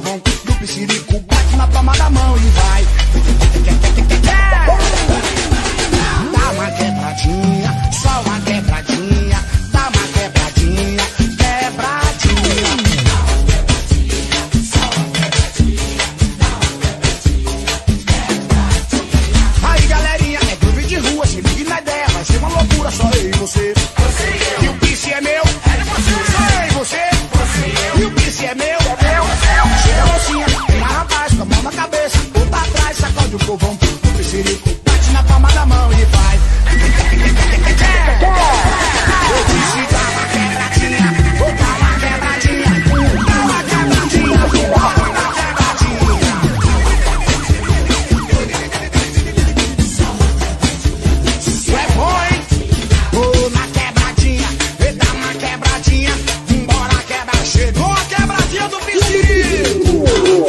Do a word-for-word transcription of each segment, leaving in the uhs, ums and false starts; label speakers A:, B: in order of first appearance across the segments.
A: povão do piscirico. Bate na palma da mão e vai. Dá uma quebradinha, só uma quebradinha. Dá uma quebradinha, quebradinha. Aí galerinha, é groove de rua, se ligue na ideia. Vai ser uma loucura, só eu e você. E o piche é meu, só eu e você. E o piche é meu, chega a mocinha, vem a rapaz, com a mão na cabeça, volta atrás, sacode o povão do piscirico. Bate na palma da mão e vai. Eu disse dá uma quebradinha, vou dar uma quebradinha, dá uma quebradinha, vou dar uma quebradinha. Isso é bom, hein? Vou na quebradinha, vê dá uma quebradinha, bora quebrar, chegou a quebradinha do piscirico.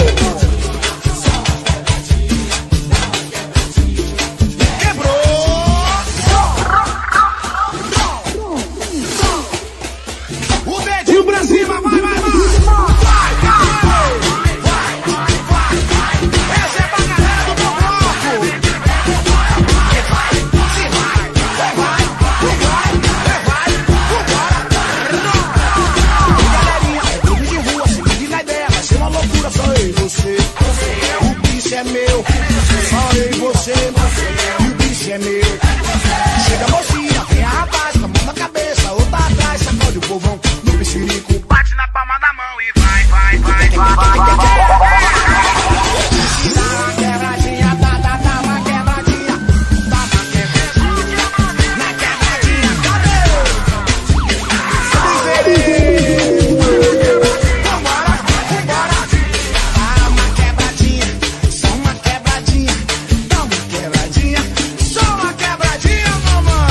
A: É meu, só eu e você, e o bicho é meu. Chega a mocinha, vem a rapaz, com a mão na cabeça, outra atrás, sacode o povão no piscirico. Bate na palma da mão e vai, vai, vai, vai, vai, vai, vai. Dá uma quebradinha, dá, dá, dá uma quebradinha, dá uma quebradinha, na quebradinha, cadê? Vambora, vambora, dá uma quebradinha. Só uma quebradinha, só uma quebradinha, mamãe.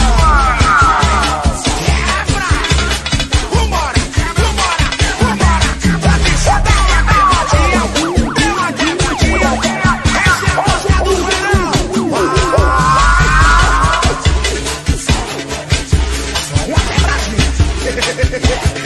A: Quebra, vambora, vambora, vambora. Pra deixar dar uma quebradinha, dê uma quebradinha. Essa é a música do verão. Só uma quebradinha.